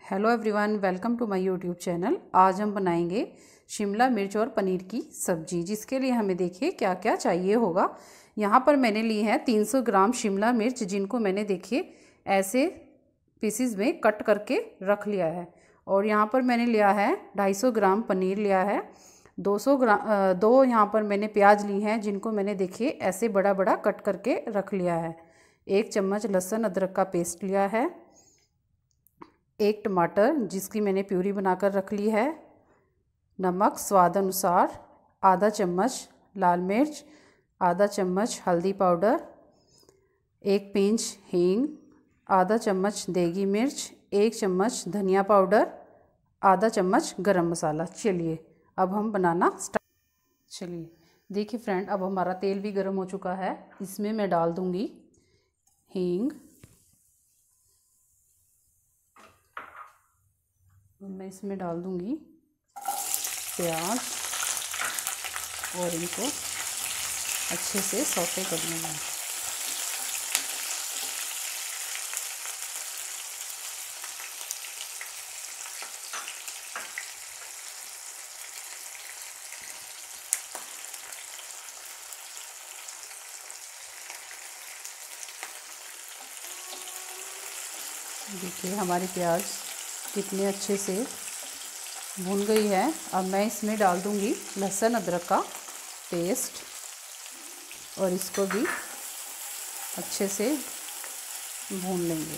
Hello everyone, welcome to my YouTube channel. आज हम बनाएंगे शिमला मिर्च और पनीर की सब्जी, जिसके लिए हमें देखिए क्या क्या चाहिए होगा। यहाँ पर मैंने ली है 300 ग्राम शिमला मिर्च, जिनको मैंने देखिए ऐसे पीसीज में कट करके रख लिया है। और यहाँ पर मैंने लिया है 250 ग्राम पनीर लिया है। 200 ग्राम दो यहाँ पर मैंने प्याज ली हैं, जिनको मैंने देखिए ऐसे बड़ा बड़ा कट करके रख लिया है। 1 चम्मच लहसुन अदरक का पेस्ट लिया है। 1 टमाटर जिसकी मैंने प्यूरी बनाकर रख ली है। नमक स्वाद अनुसार। आधा चम्मच लाल मिर्च, आधा चम्मच हल्दी पाउडर, 1 पिंच हींग, आधा चम्मच देगी मिर्च, 1 चम्मच धनिया पाउडर, आधा चम्मच गरम मसाला। चलिए अब हम बनाना स्टार्ट। चलिए देखिए फ्रेंड, अब हमारा तेल भी गर्म हो चुका है। इसमें मैं डाल दूंगी हींग। मैं इसमें डाल दूंगी प्याज और इनको अच्छे से सौते कर लूँगा। देखिए हमारी प्याज कितने अच्छे से भून गई है। अब मैं इसमें डाल दूंगी लहसुन अदरक का पेस्ट और इसको भी अच्छे से भून लेंगे।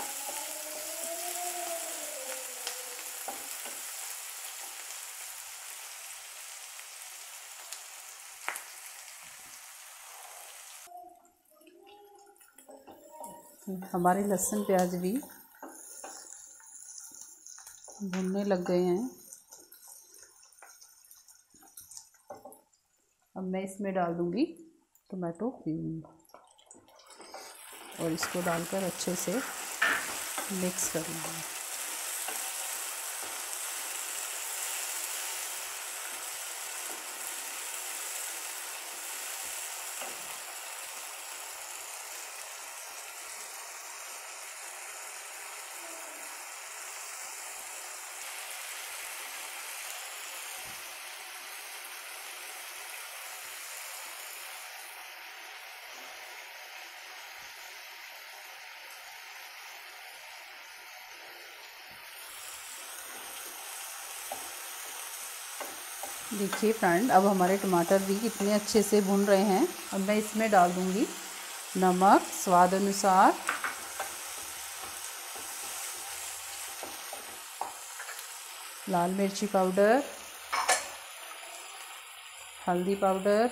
हमारे लहसुन प्याज भी भुनने लग गए हैं। अब मैं इसमें डाल दूंगी टोमेटो प्यूरी और इसको डालकर अच्छे से मिक्स कर लूँगी। देखिए फ्रेंड, अब हमारे टमाटर भी कितने अच्छे से भुन रहे हैं। अब मैं इसमें डाल दूंगी नमक स्वाद अनुसार, लाल मिर्ची पाउडर, हल्दी पाउडर,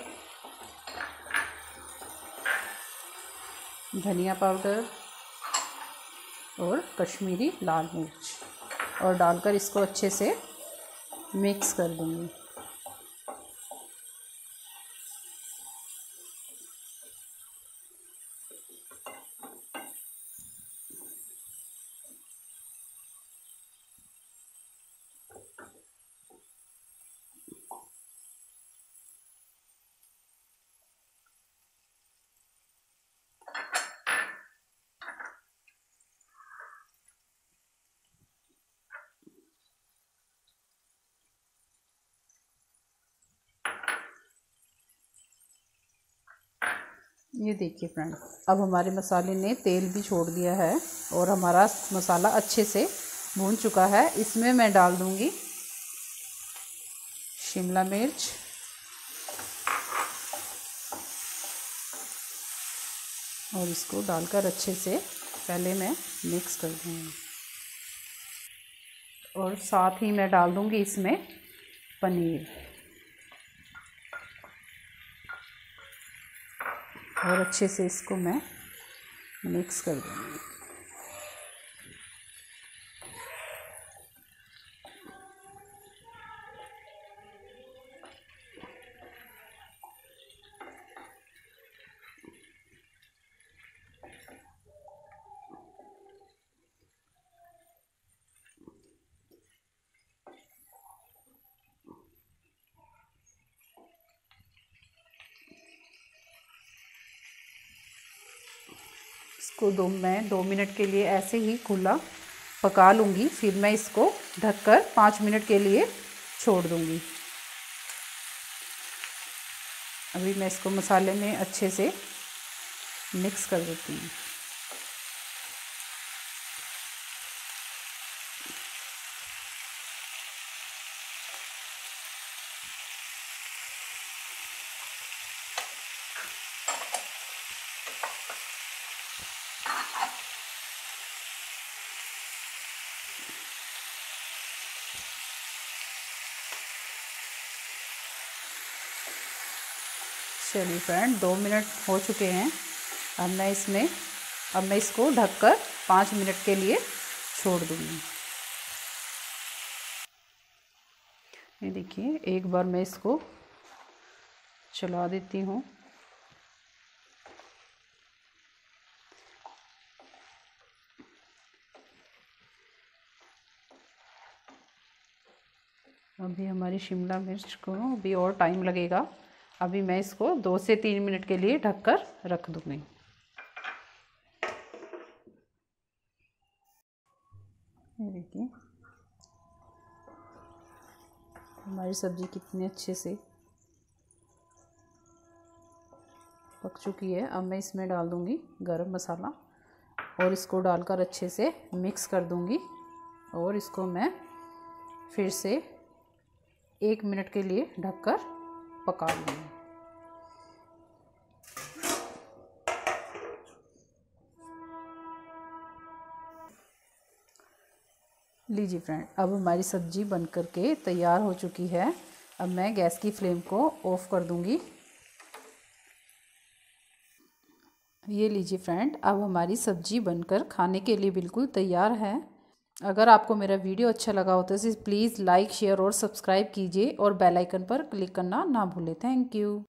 धनिया पाउडर और कश्मीरी लाल मिर्च, और डालकर इसको अच्छे से मिक्स कर दूंगी। ये देखिए फ्रेंड, अब हमारे मसाले ने तेल भी छोड़ दिया है और हमारा मसाला अच्छे से भून चुका है। इसमें मैं डाल दूंगी शिमला मिर्च और इसको डालकर अच्छे से पहले मैं मिक्स कर दूंगी। और साथ ही मैं डाल दूंगी इसमें पनीर और अच्छे से इसको मैं मिक्स कर दूंगी। इसको मैं 2 मिनट के लिए ऐसे ही खुला पका लूँगी। फिर मैं इसको ढककर 5 मिनट के लिए छोड़ दूँगी। अभी मैं इसको मसाले में अच्छे से मिक्स कर देती हूँ। चलिए फ्रेंड, 2 मिनट हो चुके हैं। अब मैं इसको ढककर 5 मिनट के लिए छोड़ दूँगी। ये देखिए, एक बार मैं इसको चला देती हूँ। अभी हमारी शिमला मिर्च को भी और टाइम लगेगा। अभी मैं इसको 2 से 3 मिनट के लिए ढककर रख दूँगी। ये देखिए, हमारी सब्ज़ी कितनी अच्छे से पक चुकी है। अब मैं इसमें डाल दूँगी गरम मसाला और इसको डालकर अच्छे से मिक्स कर दूँगी। और इसको मैं फिर से 1 मिनट के लिए ढककर पका लूँगी। लीजिए फ्रेंड, अब हमारी सब्ज़ी बन कर के तैयार हो चुकी है। अब मैं गैस की फ्लेम को ऑफ़ कर दूँगी। ये लीजिए फ्रेंड, अब हमारी सब्ज़ी बनकर खाने के लिए बिल्कुल तैयार है। अगर आपको मेरा वीडियो अच्छा लगा हो तो प्लीज़ लाइक, शेयर और सब्सक्राइब कीजिए और बेल आइकन पर क्लिक करना ना भूलें। Thank you.